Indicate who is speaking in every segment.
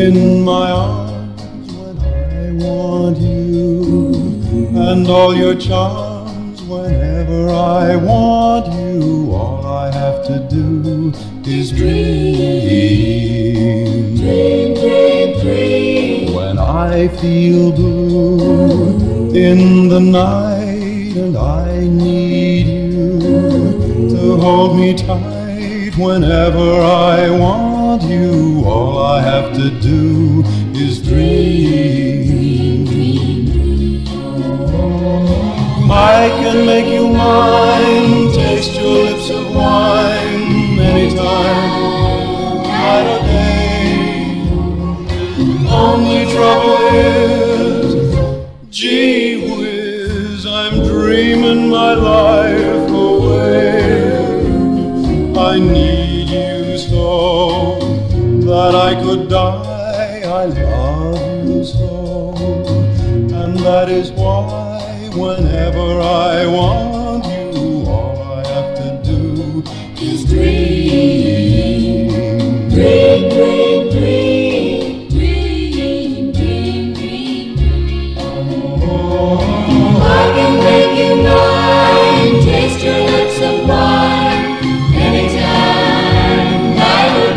Speaker 1: in my arms when I want you, and all your charms whenever I want you. All I have to do is dream,
Speaker 2: dream, dream, dream.
Speaker 1: When I feel blue in the night and I need you to hold me tight whenever I want you. All I have to do is dream, dream, dream. I can make you mine, taste your lips of wine anytime, night or day. Only trouble is, gee whiz, I'm dreaming my life away. I need you so that I could die. I love you so, and that is why whenever I want you, all I have to do is dream,
Speaker 2: dream, dream, dream, dream, dream, dream, dream. I can make you mine, taste your lips of wine, anytime, night or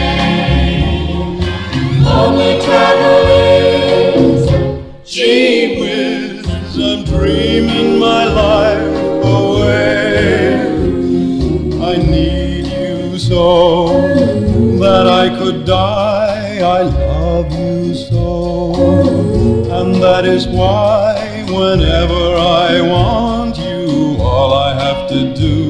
Speaker 2: day. Only trouble is,
Speaker 1: gee whiz, I'm dreaming my life away. I need you so that I could die. I love you so, and that is why whenever I want you, all I have to do